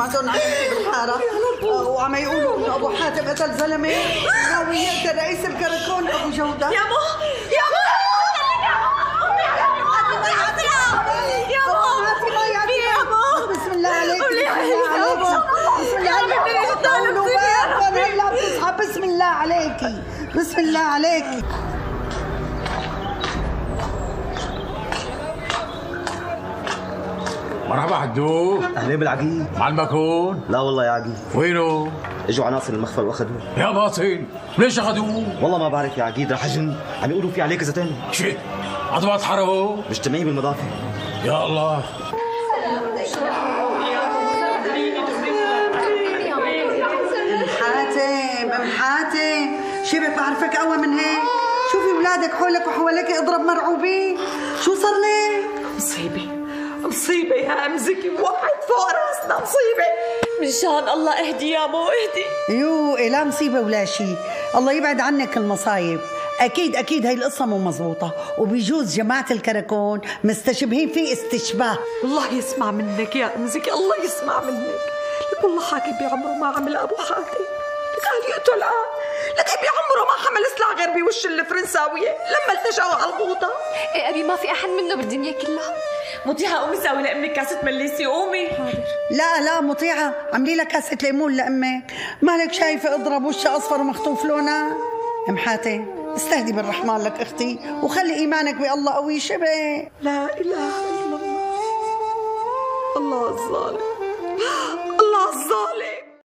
سمعتهم عم يحكوا بالحاره وعم يقولوا انه ابو حاتم قتل زلمه ناوي يقتل رئيس الكركون ابو جوده. يا مو يا مو بسم الله عليك، بسم الله عليك، بسم الله عليك، بسم الله عليك. مرحبا حدو. اهلين بالعقيد. معلمك هون؟ لا والله يا عقيد. وينه؟ اجوا عناصر المخفر واخذوه. يا باطن ليش اخذوه؟ والله ما بعرف يا عقيد، رح اجن عم يقولوا في عليه كذا تاني. شيء عضبات حربوا مجتمعين بالمضافة. يا الله. ام حاتم شبك بعرفك اقوى من هيك. شوفي اولادك حولك وحواليك اضرب مرعوبين. شو صار لك؟ مصيبة يا أم زكي، واحد فوق راسنا مصيبة. مشان الله اهدي يا مو اهدي. لا مصيبة ولا شيء، الله يبعد عنك المصايب. أكيد هاي القصة مو مزبوطة، وبيجوز جماعة الكركون مستشبهين في استشباه. الله يسمع منك يا أم زكي، الله يسمع منك. لك والله حاكم بعمره ما عمل أبو حاتم، لك قال يقتل لك أبي عمره ما حمل سلاح غير بوش الفرنساوية لما التجاوا على الغوطة. إيه أبي ما في أحد منه بالدنيا كلها. مطيعة قومي ساوي لأمك كاسة مليسي، قومي. حاضر. لا مطيعة، عملي لك كاسة ليمون لأمك. مالك شايفة اضرب وشها أصفر ومخطوف لونها؟ ام حاتم استهدي بالرحمن لك اختي وخلي ايمانك بالله قوي شبه. لا اله الا الله، الله الظالم.